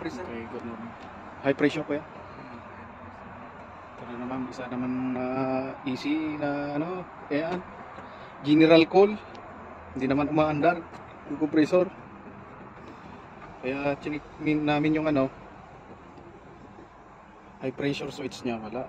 pressure. Okay, good morning. High pressure po yan. Pero naman, isa naman easy na ano, ayan. General call. Hindi naman umaandar yung compressor. Kaya chinik namin yung ano, high pressure switch niya, wala.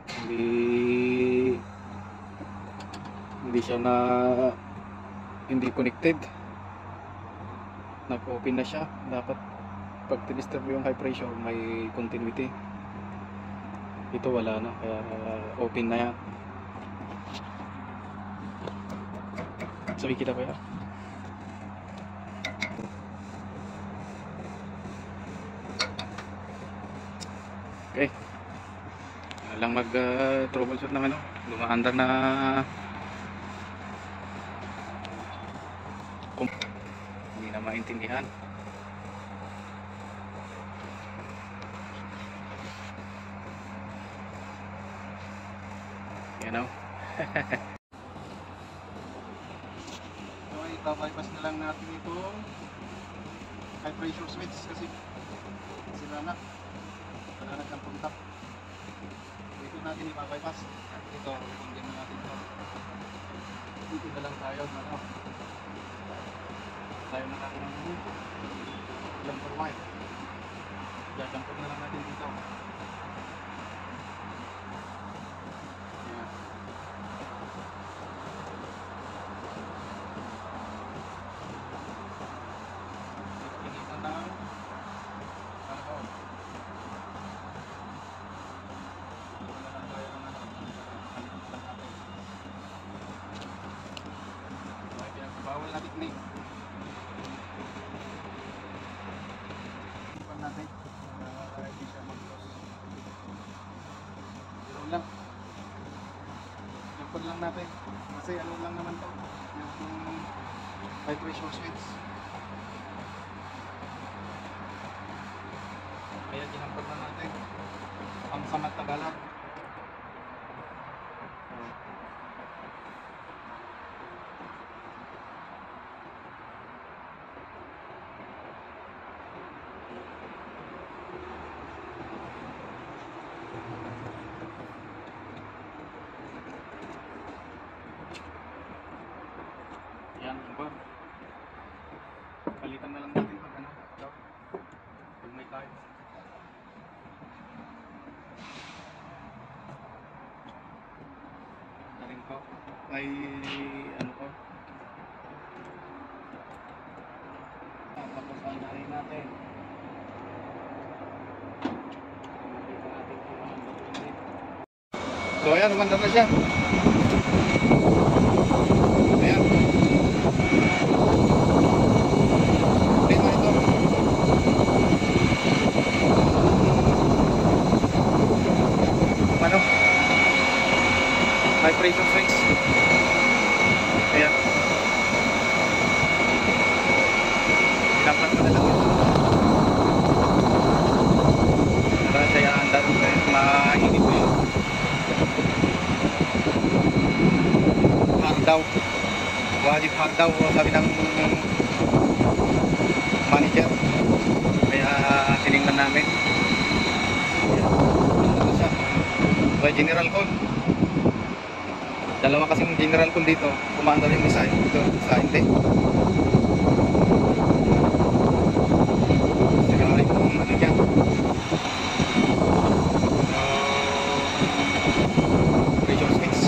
Hindi siya na hindi connected. Nag-open na siya. Dapat pag tinisturb yung high pressure may continuity. Ito wala na, kaya open na yan. Sabi kita kaya. Okay. Lang mag troubleshoot ng ano, lumaandar na hindi na maintindihan. You know. Okay, ipa-bypass na lang natin itong high pressure switch kasi sila na wala na siyang contact. Ito natin ipa-bypass. Ito, hindi na natin ito. Dito na lang tayo ano. Tayo na natin ang ilang per wire. Jajampot na lang natin dito. Bawal na technique. Ipan natin. Hindi siya mag-close. Pero lang. Ipan lang natin. Kasi ano lang naman to. Yung high pressure switch. Kaya ginampag na natin. Ang samat tagalag. Yan, iba. Palitan na lang natin pag ano, pag may tayo. Tarin ko. Ay, ano ko. Tapos andarin natin. So ayan, umandar na siya. Ayan. Ano? High pressure switch. Ayan. Dapat ko na lang ito. Para siya andar kahit mainit ko yun. Hard daw. Wajib hard daw sabi ng manager. Kaya tinignan namin. May general call. Dalawa kasing general call dito. Kumaandar yung isa. Ito, isa hindi. Sigari kung ano yan. Pressure switch.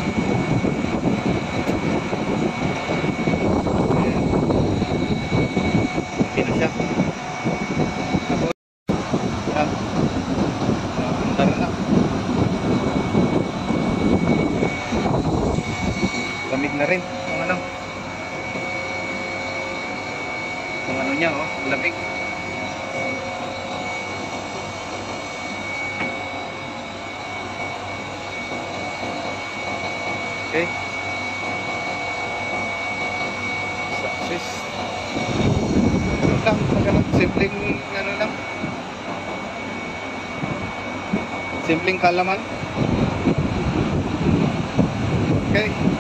Okay na siya. Tapos, yan. Andar na. Lamig na rin yung ano niya, oh, lamig. Okay, success lang, simpleng ano lang, simpleng kalaman. Okay.